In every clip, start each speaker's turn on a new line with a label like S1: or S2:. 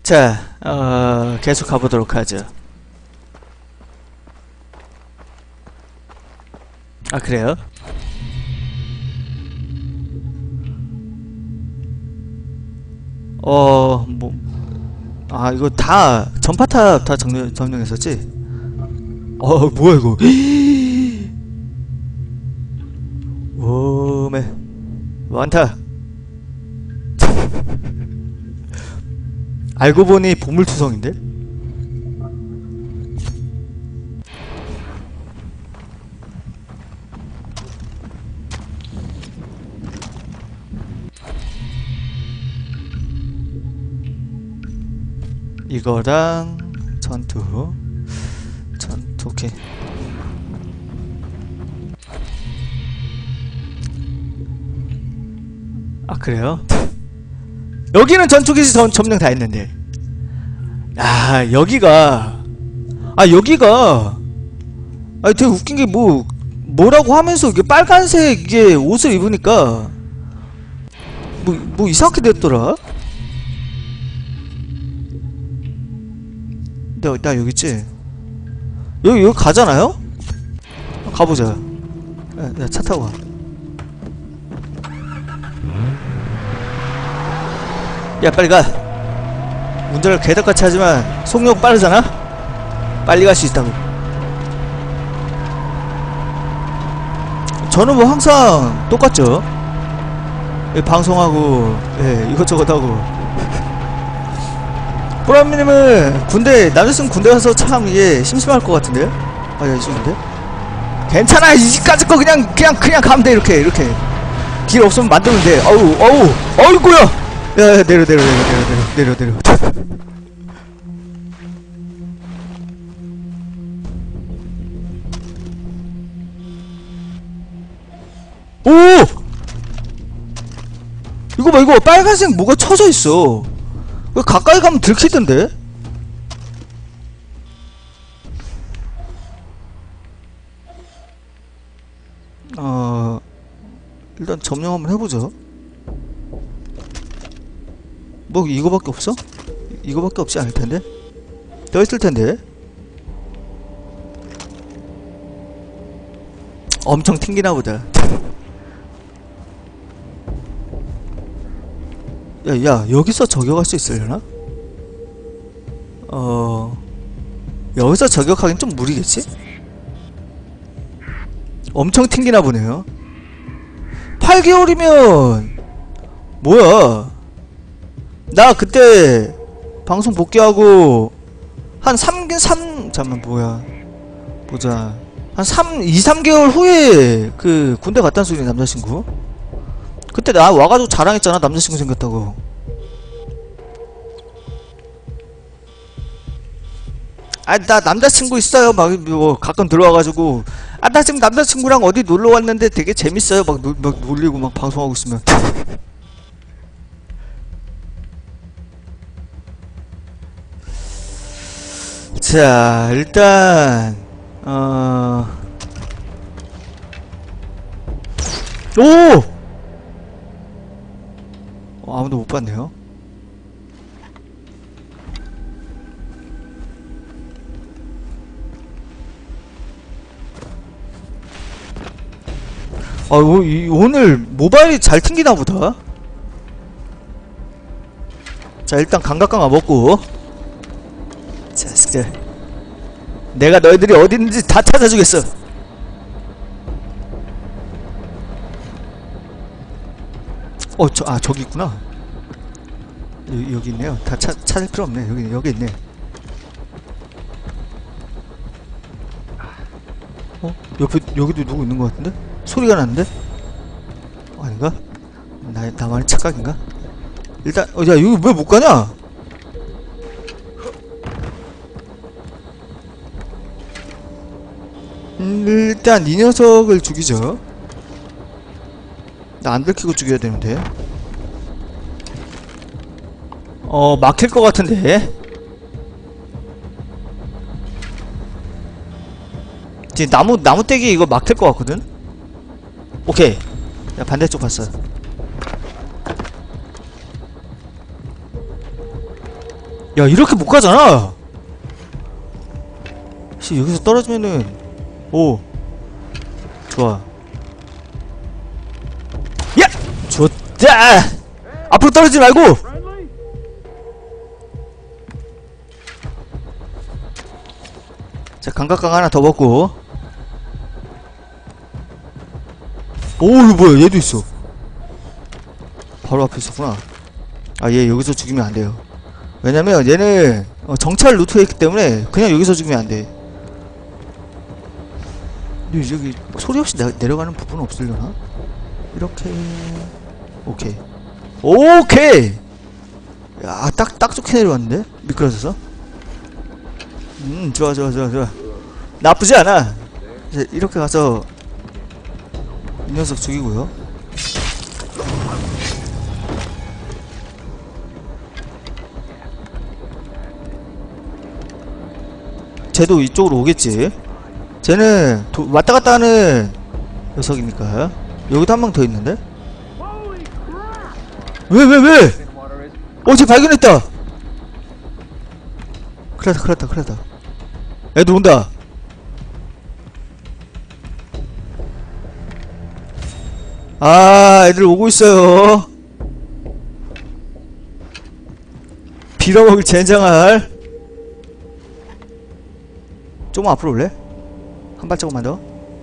S1: 자, 계속 가보도록 하죠. 아, 그래요? 이거 다, 전파탑 다 점령했었지? 뭐야, 이거. 오메. 많다. 알고 보니 보물투성인데? 이거랑 전투, 오케이. 아, 그래요? 여기는 전투기지 점령 다 했는데. 여기가 되게 웃긴게 뭐라고 하면서 이게 빨간색 이게 옷을 입으니까 뭐 이상하게 됐더라? 나 여기 있지? 여기 가잖아요? 가보자. 야, 차 타고 가. 야, 빨리 가. 운전을 개덕같이 하지만 속력 빠르잖아? 빨리 갈 수 있다고. 저는 뭐 항상 똑같죠. 방송하고 이것저것 하고. 보람님은 남자친구 군대 가서 참 이게 심심할 것 같은데요? 있었는데? 괜찮아, 이집까지 거 그냥 가면 돼. 이렇게 길 없으면 만들면 돼. 어이구야. 야, 내려. 오! 이거 봐, 이거 빨간색 뭐가 쳐져 있어. 가까이 가면 들키던데? 일단 점령 한번 해보죠. 뭐 이거밖에 없어? 이거밖에 없지 않을 텐데? 더 있을 텐데? 엄청 튕기나 보다. 야, 여기서 저격할 수 있으려나? 여기서 저격하긴 좀 무리겠지? 엄청 튕기나 보네요. 8개월이면 뭐야? 나 그때 방송 복귀하고 한 잠깐만 뭐야? 보자. 한 2-3개월 후에 그 군대 갔다는 소리. 남자친구 그때 나 와가지고 자랑했잖아. 남자친구 생겼다고. 나 남자친구 있어요. 막 뭐 가끔 들어와가지고 나 지금 남자친구랑 어디 놀러 왔는데 되게 재밌어요. 막 놀리고 막 방송하고 있으면. 자, 일단 아무도 못 봤네요. 오늘 모바일이 잘 튕기나 보다. 자, 일단 감각강화 먹고. 자, 내가 너희들이 어디 있는지 다 찾아주겠어. 저기 있구나. 여기 있네요. 다 찾을 필요 없네. 여기 있네. 여기도 누구 있는 것 같은데? 소리가 나는데? 아닌가? 나만의 착각인가? 일단 야, 여기 왜 못 가냐? 일단 이 녀석을 죽이죠. 나 안 들키고 죽여야 되는데. 막힐 것 같은데. 지금 나무떼기 이거 막힐 것 같거든. 오케이. 야, 반대쪽 봤어. 야, 이렇게 못 가잖아. 씨, 여기서 떨어지면은, 오, 좋아. 야! 좋다! 앞으로 떨어지지 말고! 자, 감각강 하나 더 먹고. 오, 이거 뭐야, 얘도 있어. 바로 앞에 있었구나. 아, 얘 여기서 죽이면 안 돼요. 왜냐면 얘는 정찰 루트에 있기 때문에 그냥 여기서 죽이면 안 돼. 여기 소리 없이 내려가는 부분은 없으려나? 이렇게. 오케이. 오케이! 야, 딱 좋게 내려왔는데? 미끄러져서? 좋아. 나쁘지 않아. 이제 이렇게 가서 이 녀석 죽이고요. 쟤도 이쪽으로 오겠지. 쟤는 왔다갔다 하는 녀석이니까. 여기도 한 명 더 있는데? 왜? 쟤 발견했다. 큰일났다. 애들 온다. 아, 애들 오고 있어요. 빌어먹을 젠장할. 조금 앞으로 올래? 한 발자국만 더.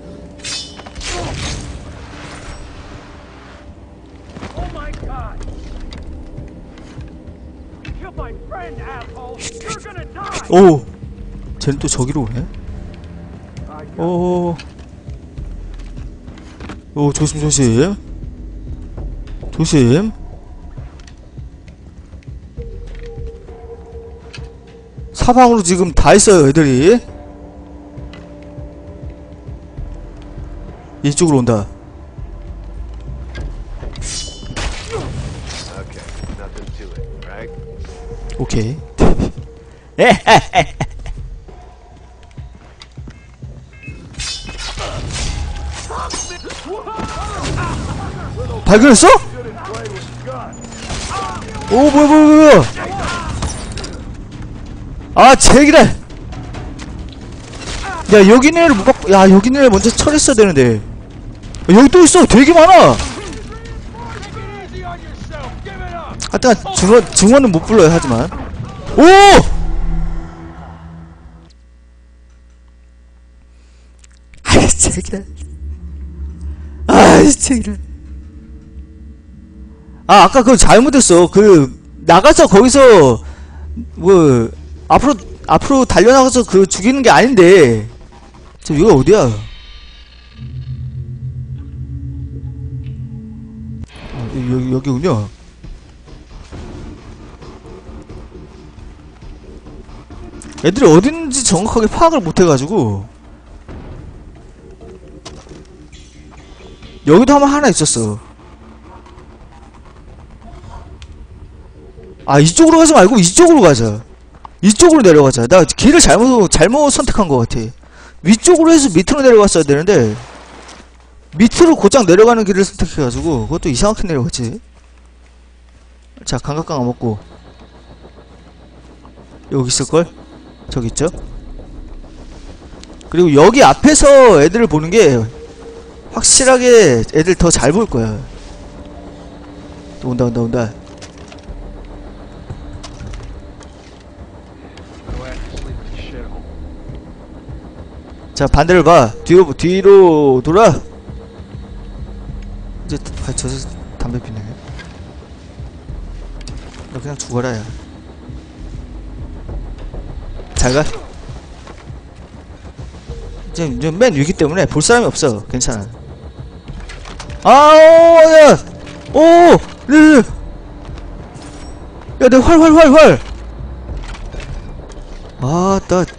S1: 오! 쟤는 또 저기로 오네? 오, 조심. 사방으로 지금 다 있어요, 애들이. 이쪽으로 온다. 오케이. 발견했어? 오, 뭐야. 아, 제기래. 야, 여기 있는 애를 못 갖고, 야, 여기 있는 애를 먼저 처리했어야 되는데. 여기 또 있어. 되게 많아. 하여튼 증원은 못 불러요. 하지만 오! 아이, 제기래. 아까 그거 잘못했어. 나가서 거기서 뭐 앞으로 달려나가서 죽이는 게 아닌데. 여기가 어디야? 여기군요. 애들이 어딘지 정확하게 파악을 못해가지고. 여기도 하나 있었어. 아, 이쪽으로 가지 말고 이쪽으로 가자. 이쪽으로 내려가자. 나 길을 잘못 선택한 것 같아. 위쪽으로 해서 밑으로 내려갔어야 되는데 밑으로 곧장 내려가는 길을 선택해가지고 그것도 이상하게 내려갔지. 자, 감각강화 먹고. 여기 있을걸? 저기 있죠? 그리고 여기 앞에서 애들을 보는 게 확실하게 애들 더 잘 볼 거야. 또 온다. 자, 반대를 봐. 뒤로 돌아. 이제 저 담배 피네. 너 그냥 죽어라, 야. 잘 가. 지금 맨 위기 때문에 볼 사람이 없어. 괜찮아. 야! 오! 야, 내 활! 아,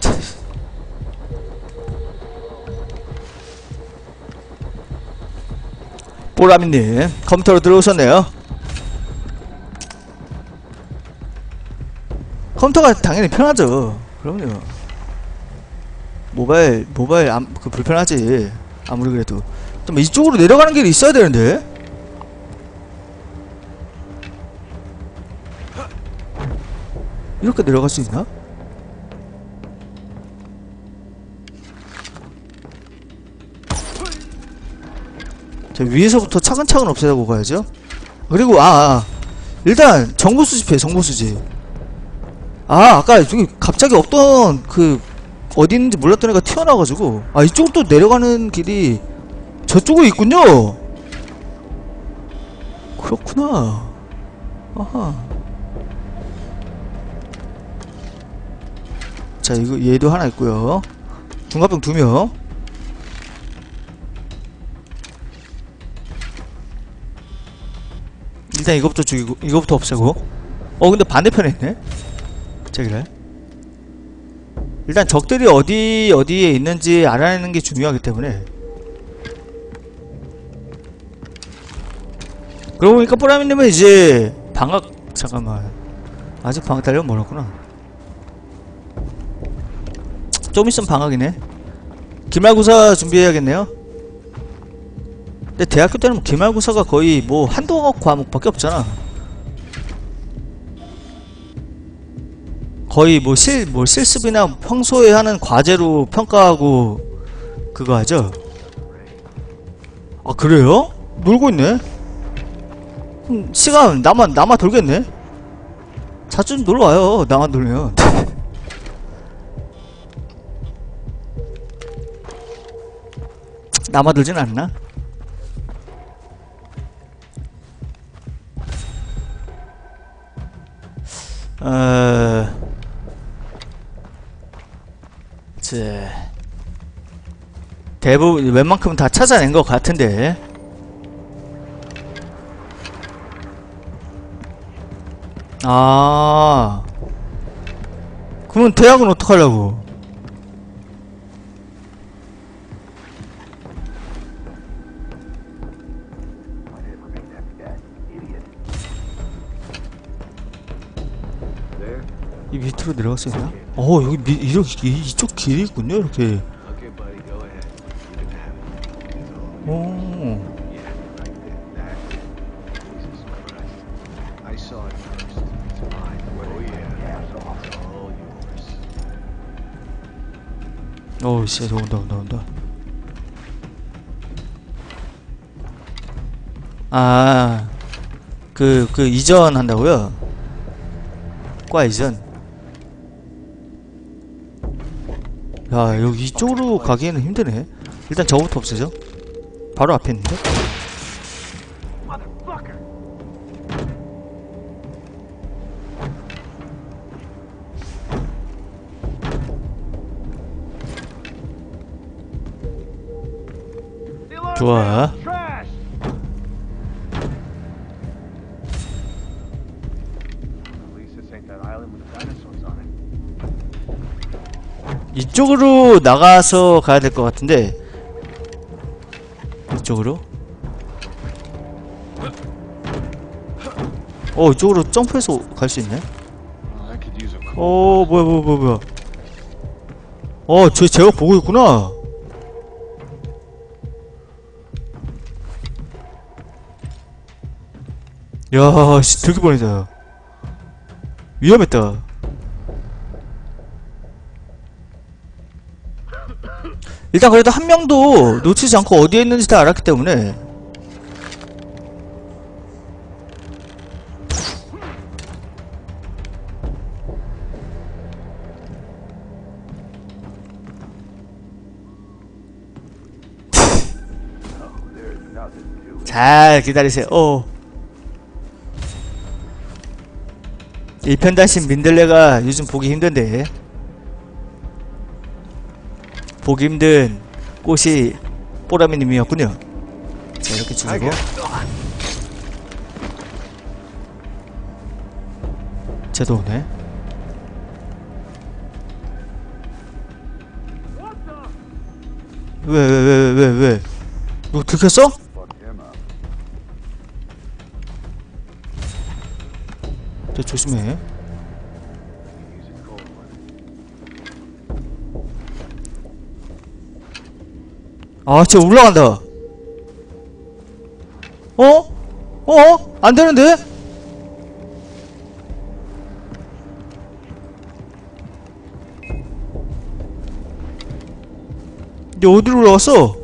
S1: 뽀라미님 컴퓨터로 들어오셨네요. 컴퓨터가 당연히 편하죠. 그럼요. 모바일 불편하지. 아무리 그래도 좀 이쪽으로 내려가는 길이 있어야 되는데. 이렇게 내려갈 수 있나? 자, 위에서부터 차근차근 없애고 가야죠. 그리고 일단 정보 수집해. 정보 수집. 아까 저기 갑자기 없던 그 어디 있는지 몰랐던 애가 튀어나와가지고 이쪽으로 또 내려가는 길이 저쪽에 있군요. 그렇구나. 아하. 자, 이거 얘도 하나 있고요. 중갑병 2명. 일단 이거부터 죽이고 이거부터 없애고. 근데 반대편에 있네. 저기래. 일단 적들이 어디에 있는지 알아내는 게 중요하기 때문에. 그러고 보니까 뽀라미님은 이제 방학, 잠깐만, 아직 방학 달려면 멀었구나. 좀 있으면 방학이네. 기말고사 준비해야겠네요. 근데 대학교 때는 기말고사가 거의 뭐 한두 과목밖에 없잖아. 거의 뭐 실습이나 평소에 하는 과제로 평가하고 그거 하죠. 그래요? 놀고 있네? 시간 남아 돌겠네? 자주 좀 놀러와요. 나만 놀면. 남아 들진 않나? 대부분 웬만큼은 다 찾아낸 것 같은데. 그러면 대학은 어떡하려고? 이 밑으로 내려갈 수 있나? 여기 이렇게 이쪽 길이 있군요. 이렇게. 씨, 온다. 그 이전 한다고요? 과 이전. 야, 여기 이쪽으로 가기에는 힘드네. 일단 저거부터 없애죠. 바로 앞에 있는데? 좋아. 이쪽으로 나가서 가야 될 것 같은데. 이쪽으로? 이쪽으로 점프해서 갈 수 있네? 뭐야. 쟤 제가 보고 있구나. 야, 씨, 들킬 뻔했다. 위험했다. 일단 그래도 한 명도 놓치지 않고 어디에 있는지 다 알았기 때문에. 잘 기다리세요. 1편단신 민들레가 요즘 보기 힘든데, 보기 힘든 꽃이 뽀라미님이었군요. 자, 이렇게 죽이고. 쟤도 오네. 왜? 너 들켰어? 저 조심해. 쟤 올라간다. 안 되는데? 얘 어디로 올라갔어?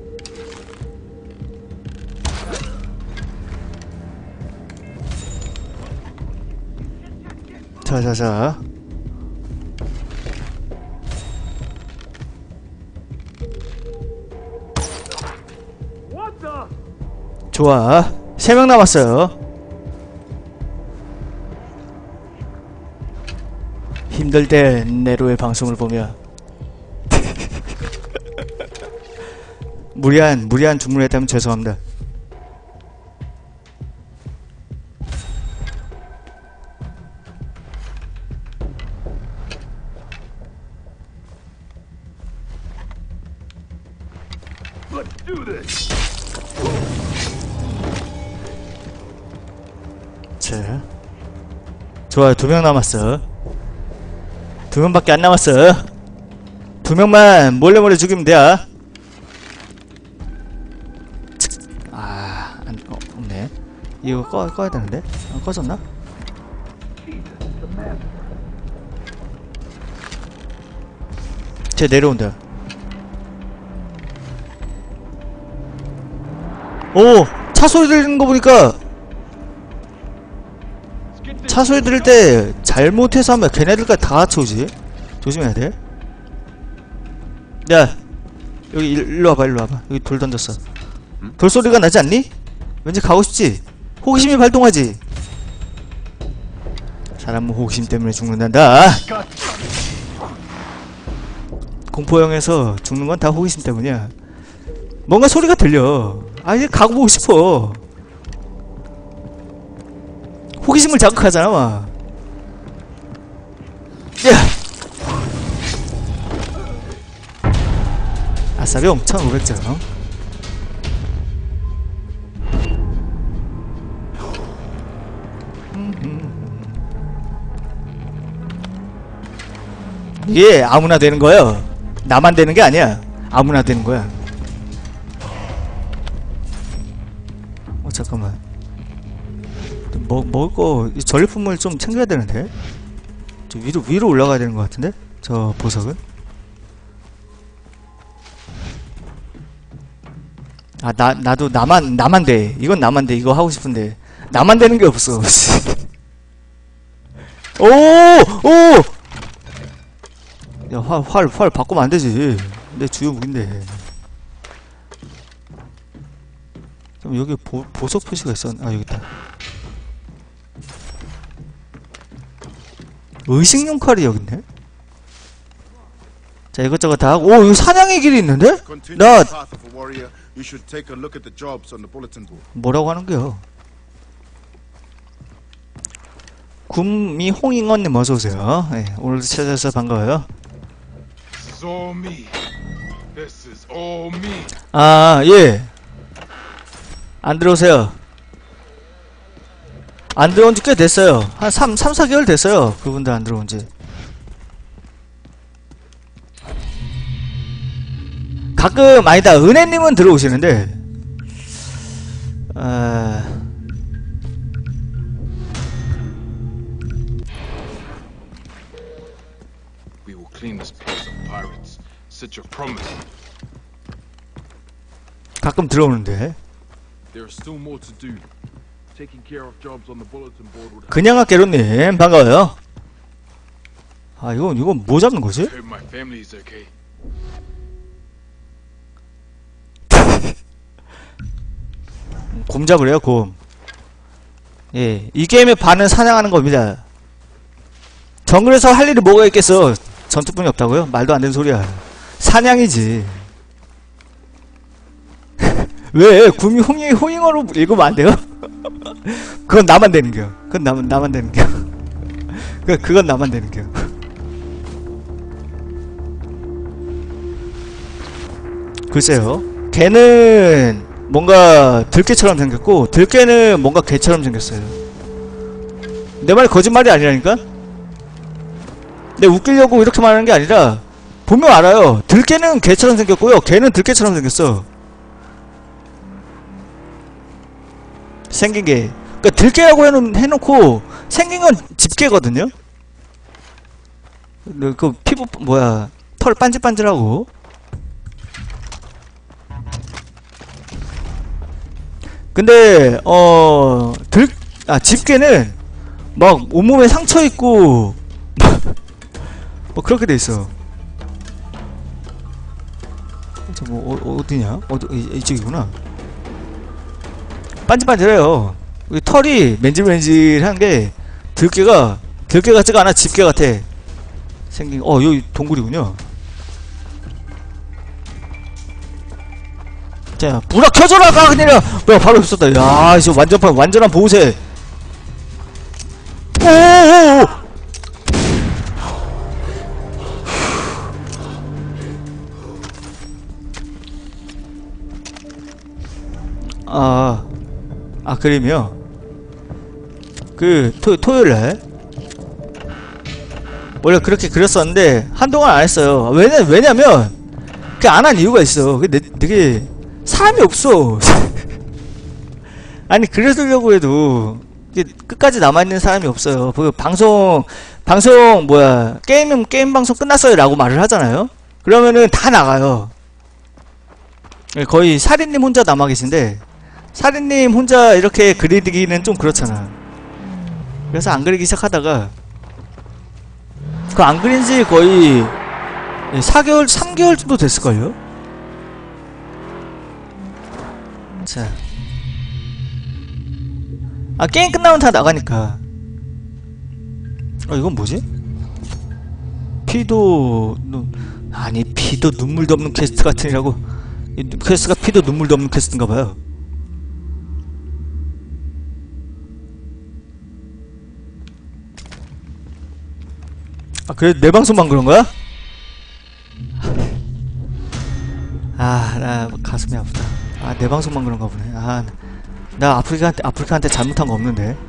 S1: 자자자. 좋아. 3명 남았어요. 힘들 때 네로의 방송을 보며 무리한 주문을 했다면 죄송합니다. 자, 좋아요. 2명 남았어. 2명밖에 안 남았어. 2명만 몰래 죽이면 돼. 없네. 이거 꺼야 되는데? 꺼졌나? 쟤 내려온다. 오! 차 소리 들리는 거 보니까 차 소리 들을 때 잘못해서 하면 걔네들까지 다 같이 오지? 조심해야 돼. 야, 여기 일로 와봐. 여기 돌 던졌어. 돌소리가 나지 않니? 왠지 가고 싶지? 호기심이 발동하지? 사람은 호기심 때문에 죽는단다. 공포영에서 죽는 건 다 호기심 때문이야. 뭔가 소리가 들려. 이제 가고 보고 싶어. 호기심을 자극하잖아, 막. 야! 아싸병 1500점. 이게 아무나 되는 거야. 나만 되는 게 아니야. 아무나 되는 거야. 잠깐만. 먹을 거 전리품을 좀 챙겨야 되는데. 저 위로 올라가야 되는 것 같은데. 저 보석은. 나도 나만 돼. 이건 나만 돼. 이거 하고 싶은데 나만 되는 게 없어. 오! 야, 활 바꾸면 안 되지. 내 주요 무기인데. 그럼 여기 보석 표시가 여기 있다. 의식용 칼이 여기 있네? 자, 이것저것 다 하고. 오, 여기 사냥의 길이 있는데? 뭐라고 하는 거야? 군미 홍잉언님 어서오세요. 네, 오늘도 찾아서 반가워요. 예. 안 들어오세요. 안 들어온 지 꽤 됐어요. 한 3-4개월 됐어요. 그분들 안 들어온 지. 가끔, 아니다. 은혜님은 들어오시는데, 가끔 들어오는데. 그냥 학개로님 반가워요. 이건 뭐 잡는 거지? 곰 잡으래요, 곰. 예, 이 게임의 반은 사냥하는 겁니다. 정글에서 할 일이 뭐가 있겠어? 전투뿐이 없다고요? 말도 안 되는 소리야. 사냥이지. 왜? 구미 홍잉어로 읽으면 안 돼요? 그건 나만 되는겨. 그건 나만 되는겨. 그건 나만 되는겨. 글쎄요. 걔는 뭔가 들개처럼 생겼고, 들개는 뭔가 개처럼 생겼어요. 내 말이 거짓말이 아니라니까? 내 웃기려고 이렇게 말하는 게 아니라, 보면 알아요. 들개는 개처럼 생겼고요. 걔는 들개처럼 생겼어. 생긴 게. 그니까 들개라고 해놓고 생긴 건 집게거든요? 그 피부 털 반질반질하고. 근데 집게는 막 온몸에 상처 있고 뭐 그렇게 돼 있어. 저 뭐 어디냐? 이쪽이구나. 반질반질해요. 털이 맨질맨질한 게 들깨 같지가 않아. 집게 같아 생긴. 여기 동굴이군요. 자, 불아 켜줘라. 그냥 뭐야, 바로 없었다. 야, 저 완전한 보호세. 오오오. 그림이요. 토요일날 원래 그렇게 그렸었는데 한동안 안 했어요. 왜냐면 그 안 한 이유가 있어. 되게 사람이 없어. 아니, 그려두려고 해도 끝까지 남아있는 사람이 없어요. 그 방송 게임 방송 끝났어요 라고 말을 하잖아요. 그러면은 다 나가요. 거의 살인님 혼자 남아 계신데, 살인님 혼자 이렇게 그리기는 좀 그렇잖아. 그래서 안 그리기 시작하다가 그 안 그린지 거의 3개월 정도 됐을걸요? 자, 게임 끝나면 다 나가니까. 이건 뭐지? 피도 눈물도 없는 퀘스트 같으니라고. 퀘스트가 피도 눈물도 없는 퀘스트인가봐요. 그래, 내 방송만 그런거야? 나 가슴이 아프다. 내 방송만 그런가 보네. 나 아프리카한테 잘못한 거 없는데.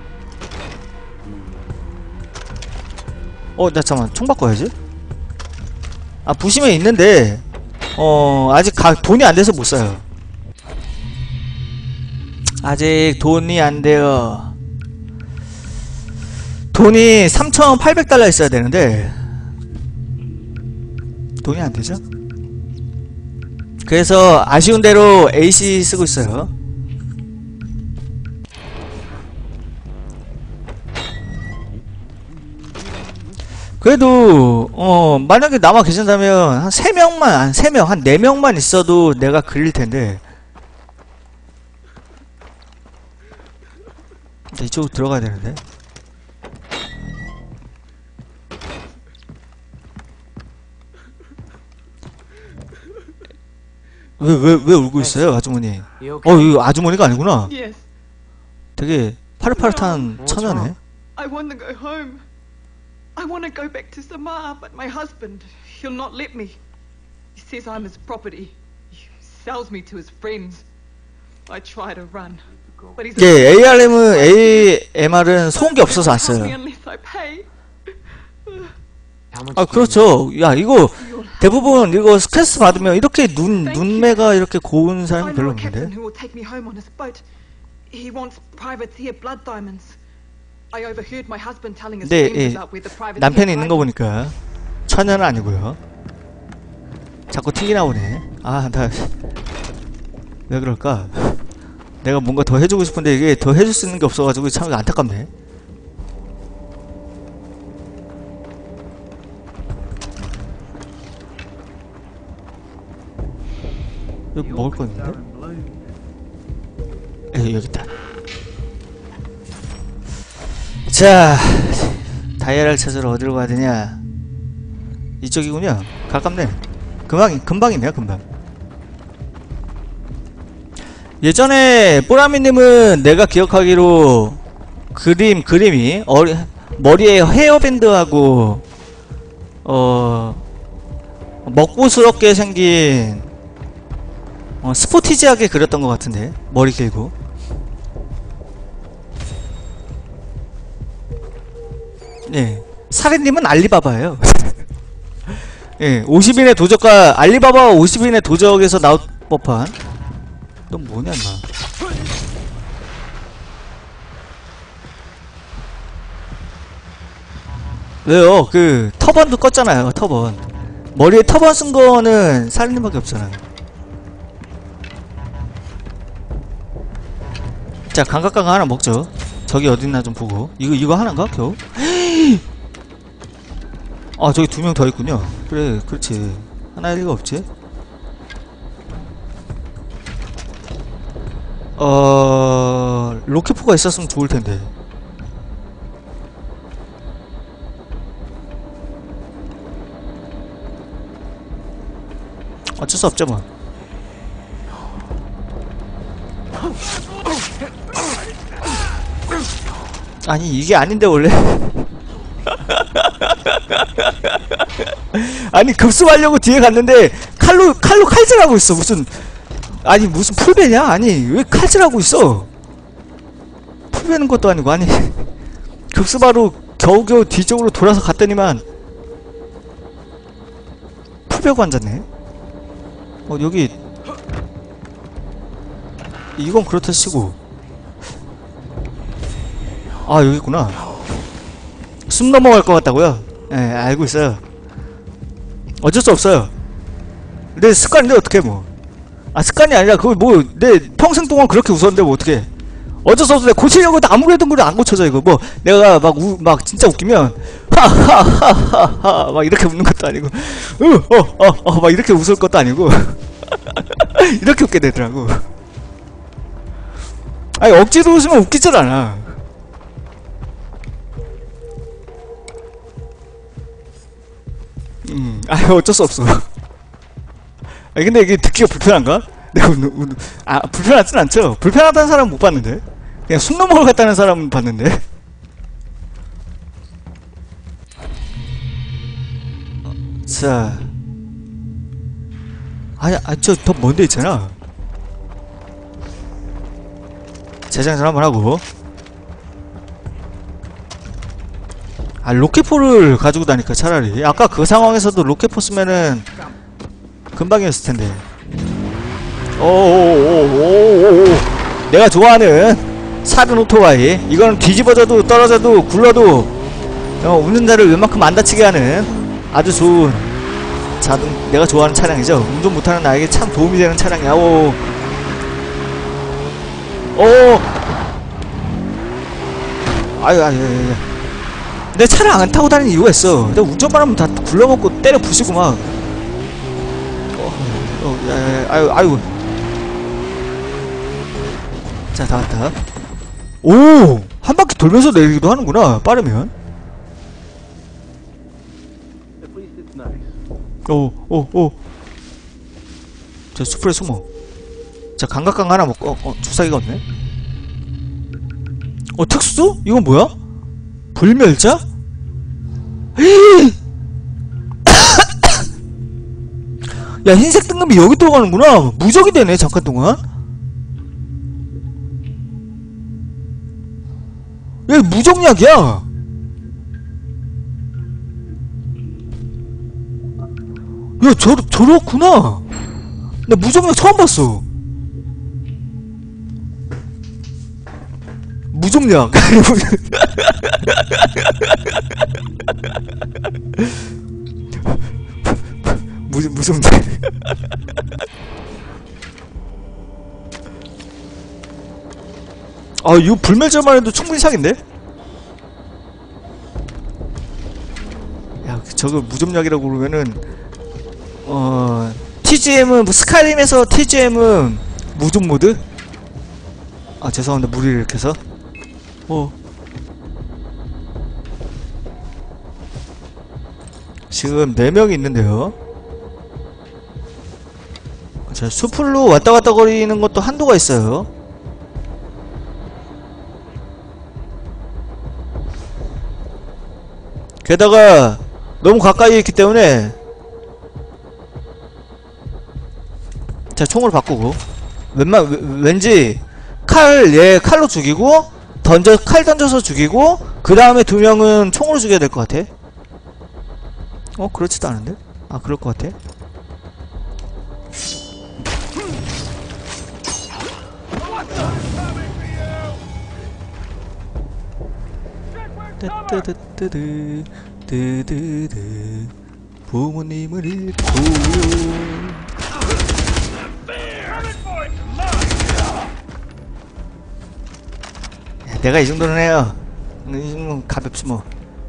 S1: 나 잠깐만, 총 바꿔야지. 부심에 있는데 아직 돈이 안 돼서 못 사요. 아직 돈이 안 돼요. 돈이 3,800달러 있어야 되는데 돈이 안 되죠? 그래서 아쉬운 대로 AC 쓰고 있어요. 그래도 만약에 남아 계신다면 한 4명만 있어도 내가 그릴 텐데. 이쪽으로 들어가야 되는데. 왜 울고 있어요, 아주머니? 이거 아주머니가 아니구나. 되게 파릇파릇한 처녀네.
S2: I want to go home. I want to go back to Samar, but my husband, he'll not let me. He says I'm his property. He sells me to his friends. I try to run, but he's
S1: AMR은 소음기 없어서 안 써요. 그렇죠. 야, 이거 대부분 이거 스트레스 받으면 이렇게 눈매가 이렇게 고운 사람이 별로 없는데. 근데 남편이 있는 거 보니까 처녀는 아니고요. 자꾸 튕기나 보네. 왜 그럴까? 내가 뭔가 더 해주고 싶은데 이게 더 해줄 수 있는 게 없어가지고 참 안타깝네. 여기 먹을 거 있는데? 여기 있다. 자, 다이아를 찾으러 어디로 가야 되냐? 이쪽이군요. 가깝네. 금방이네요, 금방. 예전에 뽀라미님은 내가 기억하기로 그림이 머리에 헤어밴드하고 먹보스럽게 생긴 스포티지하게 그렸던 것 같은데, 머리 길고. 네, 사례님은 알리바바예요. 예, 50인의 도적과 알리바바 50인의 도적에서 나올 법한. 넌 뭐냐, 인마. 왜요? 터번도 껐잖아요, 터번. 머리에 터번 쓴 거는 사례님밖에 없잖아요. 자, 감각강화 하나 먹죠. 저기 어딨나 좀 보고. 이거 하나인가? 겨우? 아, 저기 2명 더 있군요. 그래, 그렇지. 하나일 리가 없지. 로켓포가 있었으면 좋을 텐데. 어쩔 수 없죠, 뭐. 아니, 이게 아닌데, 원래. 아니, 급습하려고 뒤에 갔는데, 칼로 칼질하고 있어. 아니, 무슨 풀배냐? 아니, 왜 칼질하고 있어? 풀배는 것도 아니고, 아니. 급습하러 겨우겨우 뒤쪽으로 돌아서 갔더니만, 풀배고 앉았네. 여기. 이건 그렇다 치고. 아, 여기 있구나. 숨 넘어갈 것 같다고요? 예, 알고 있어요. 어쩔 수 없어요. 내 습관인데 어떡해 뭐. 아, 습관이 아니라 그거 뭐 내 평생 동안 그렇게 웃었는데 뭐 어떡해. 어쩔 수 없어. 내가 고치려고 해도 아무리 해도 그래 안 고쳐져 이거. 뭐 내가 막 진짜 웃기면 하하하하하 막 이렇게 웃는 것도 아니고 막 이렇게 웃을 것도 아니고 이렇게 웃게 되더라고. 아니, 억지로 웃으면 웃기질 않아. 아유, 어쩔 수 없어. 아니, 근데 이게 듣기가 불편한가? 내가 불편하진 않죠? 불편하다는 사람은 못 봤는데? 그냥 숨 넘어갈 갔다는 사람은 봤는데? 자. 저 더 먼데 있잖아. 재장전 한번 하고. 아, 로켓포를 가지고 다니까 차라리. 아까 그 상황에서도 로켓포 쓰면은 금방이었을 텐데. 오오오오오오. 내가 좋아하는 사륜 오토바이. 이거는 뒤집어져도 떨어져도 굴러도 운전자를 웬만큼 안 다치게 하는 아주 좋은 내가 좋아하는 차량이죠. 운전 못하는 나에게 참 도움이 되는 차량이야. 오. 아유. 내 차를 안 타고 다니는 이유가 있어. 내가 운전만 하면 다 굴러먹고 때려 부시고 막. 아유. 자, 다 왔다. 오! 한 바퀴 돌면서 내리기도 하는구나, 빠르면. 오. 자, 수풀에 숨어. 자, 감각강 하나 먹고, 주사기가 없네. 특수? 이건 뭐야? 불멸자? 야, 흰색 등급이 여기 들어가는구나. 무적이 되네, 잠깐 동안. 야, 무적약이야. 야, 저렇구나. 나 무적약 처음 봤어. 무좀약. 무좀약. 아, 이거 불멸자만 해도 충분히 사기인데? 야, 저거 무좀약이라고 그러면은 TGM은 스카림에서 TGM은 무좀 모드? 아, 죄송한데 무리를 이렇게 해서. 지금 4명이 있는데요. 자, 수풀로 왔다갔다 거리는 것도 한도가 있어요. 게다가 너무 가까이 있기 때문에. 자, 총으로 바꾸고. 왠지 칼로 죽이고 칼 던져서 죽이고 그 다음에 2명은 총으로 죽여야 될 것 같아. 그렇지도 않은데? 아, 그럴 것 같아. 뜨뜨뜨뜨뜨 부모님을 잃고. 내가 이 정도는 해요. 이 정도는 가볍지 뭐.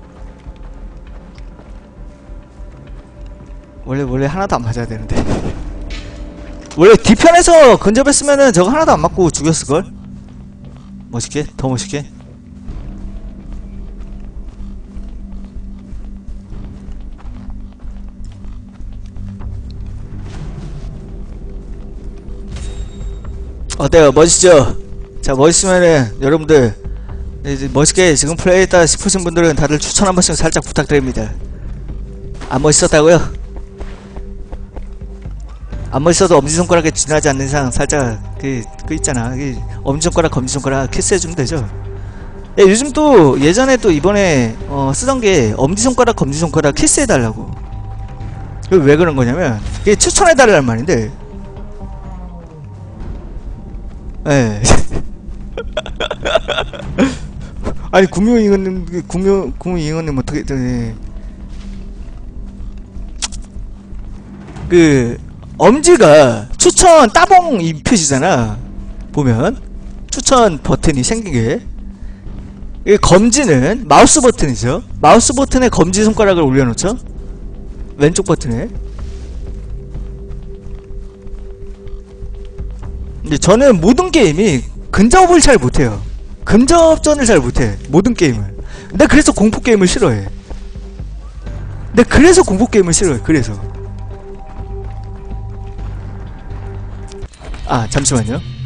S1: 원래 하나도 안 맞아야 되는데. 원래 뒤편에서 근접했으면은 저거 하나도 안 맞고 죽였을걸? 멋있게? 더 멋있게? 어때요? 멋있죠? 자, 멋있으면은 여러분들 이제 멋있게 지금 플레이했다 싶으신 분들은 다들 추천 한 번씩 살짝 부탁드립니다. 안 멋있었다고요? 안 멋있어도 엄지손가락에 지나지 않는 이상 살짝 그 있잖아. 엄지손가락 검지손가락 키스해주면 되죠. 예, 요즘 또 예전에 또 이번에 쓰던 게 엄지손가락 검지손가락 키스해달라고. 왜 그런 거냐면 이게 추천해달라는 말인데, 예. 아니 구미호잉어님 어떻게 그 엄지가 추천 따봉 이 표시잖아. 보면 추천 버튼이 생긴게, 이 검지는 마우스 버튼이죠. 마우스 버튼에 검지 손가락을 올려놓죠. 왼쪽 버튼에. 근데 저는 모든 게임이 근접을 잘 못해요. 근접전을 잘 못해, 모든 게임을. 근데 그래서 공포게임을 싫어해. 그래서 아 잠시만요.